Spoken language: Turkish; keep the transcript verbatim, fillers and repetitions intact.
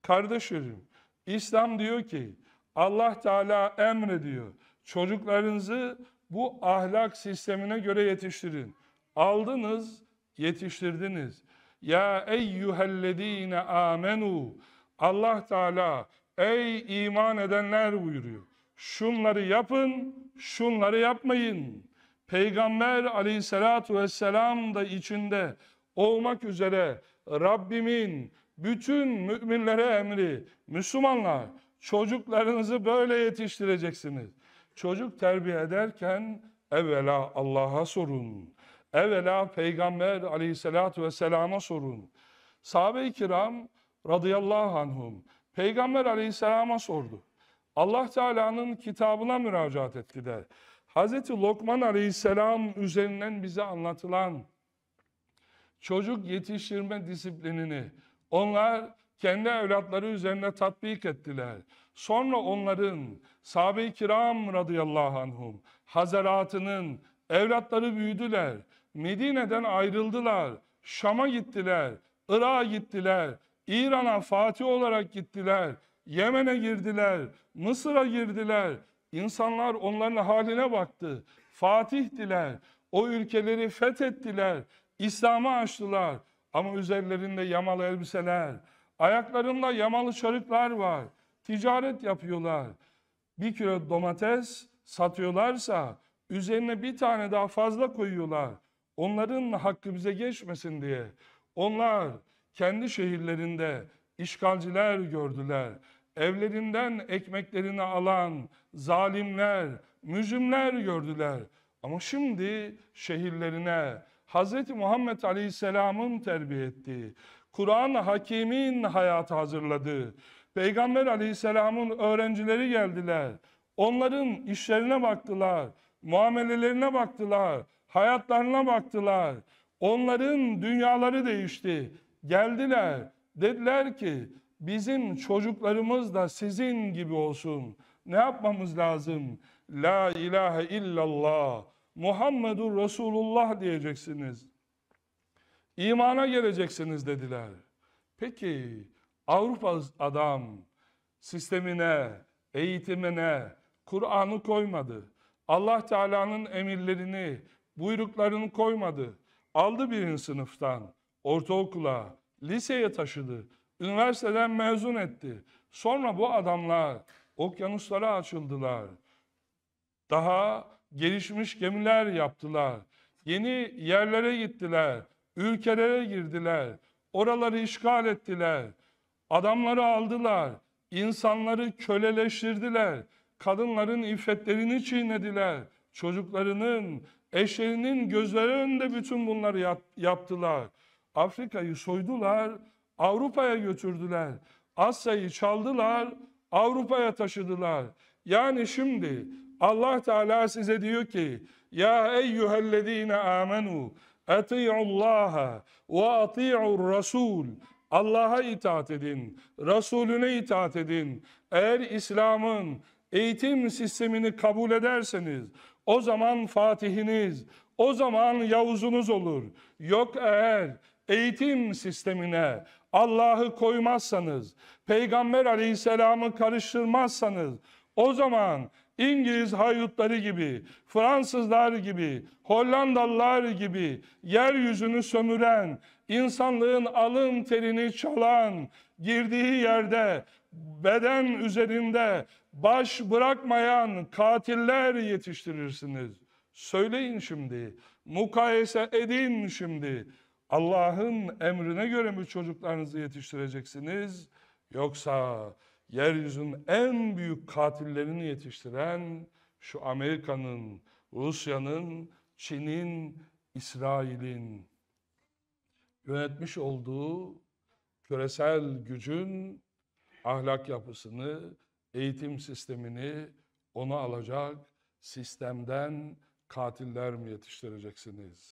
Kardeşlerim, İslam diyor ki, Allah Teala emrediyor. Çocuklarınızı bu ahlak sistemine göre yetiştirin. Aldınız, yetiştirdiniz. Ya eyyühellezine amenu. Allah Teala, ey iman edenler buyuruyor. Şunları yapın, şunları yapmayın. Peygamber aleyhissalatu vesselam da içinde olmak üzere Rabbimin bütün müminlere emri, Müslümanlar, çocuklarınızı böyle yetiştireceksiniz. Çocuk terbiye ederken evvela Allah'a sorun. Evvela Peygamber aleyhissalatu vesselama sorun. Sahabe-i kiram radıyallahu anhum Peygamber aleyhisselama sordu. Allah Teala'nın kitabına müracaat ettiler. Hazreti Lokman aleyhisselam üzerinden bize anlatılan çocuk yetiştirme disiplinini onlar kendi evlatları üzerine tatbik ettiler. Sonra onların sahabe-i kiram radıyallahu anhum hazaratının evlatları büyüdüler. Medine'den ayrıldılar. Şam'a gittiler. Irak'a gittiler. İran'a fatih olarak gittiler. Yemen'e girdiler. Mısır'a girdiler. İnsanlar onların haline baktı. Fatihtiler. O ülkeleri fethettiler. İslam'ı açtılar. Ama üzerlerinde yamalı elbiseler, ayaklarında yamalı çarıklar var. Ticaret yapıyorlar. Bir kilo domates satıyorlarsa üzerine bir tane daha fazla koyuyorlar. Onların hakkı bize geçmesin diye. Onlar kendi şehirlerinde işgalciler gördüler. Evlerinden ekmeklerini alan zalimler, mücrimler gördüler. Ama şimdi şehirlerine Hazreti Muhammed Aleyhisselam'ın terbiye ettiği, Kur'an-ı Hakîm'in hayatı hazırladığı, Peygamber Aleyhisselam'ın öğrencileri geldiler. Onların işlerine baktılar, muamelelerine baktılar, hayatlarına baktılar. Onların dünyaları değişti. Geldiler, dediler ki bizim çocuklarımız da sizin gibi olsun. Ne yapmamız lazım? La ilahe illallah, Muhammedur Resulullah diyeceksiniz. İmana geleceksiniz dediler. Peki Avrupa adam sistemine, eğitimine Kur'an'ı koymadı. Allah Teala'nın emirlerini, buyruklarını koymadı. Aldı birinci sınıftan ortaokula, liseye taşıdı. Üniversiteden mezun etti. Sonra bu adamlar okyanuslara açıldılar. Daha gelişmiş gemiler yaptılar. Yeni yerlere gittiler. Ülkelere girdiler. Oraları işgal ettiler. Adamları aldılar. İnsanları köleleştirdiler. Kadınların iffetlerini çiğnediler. Çocuklarının, eşlerinin gözleri önünde bütün bunları yaptılar. Afrika'yı soydular, Avrupa'ya götürdüler. Asya'yı çaldılar, Avrupa'ya taşıdılar. Yani şimdi Allah Teala size diyor ki, ya eyyühellezine amenu ati'ullaha ve ati'ur rasul. Allah'a itaat edin, Resulüne itaat edin. Eğer İslam'ın eğitim sistemini kabul ederseniz, o zaman Fatihiniz, o zaman Yavuzunuz olur. Yok eğer eğitim sistemine Allah'ı koymazsanız, Peygamber Aleyhisselam'ı karıştırmazsanız, o zaman İngiliz haydutları gibi, Fransızlar gibi, Hollandalılar gibi yeryüzünü sömüren, insanlığın alın terini çalan, girdiği yerde beden üzerinde baş bırakmayan katiller yetiştirirsiniz. Söyleyin şimdi, mukayese edin şimdi. Allah'ın emrine göre mi çocuklarınızı yetiştireceksiniz? Yoksa yeryüzünün en büyük katillerini yetiştiren şu Amerika'nın, Rusya'nın, Çin'in, İsrail'in yönetmiş olduğu küresel gücün ahlak yapısını, eğitim sistemini ona alacak sistemden katiller mi yetiştireceksiniz?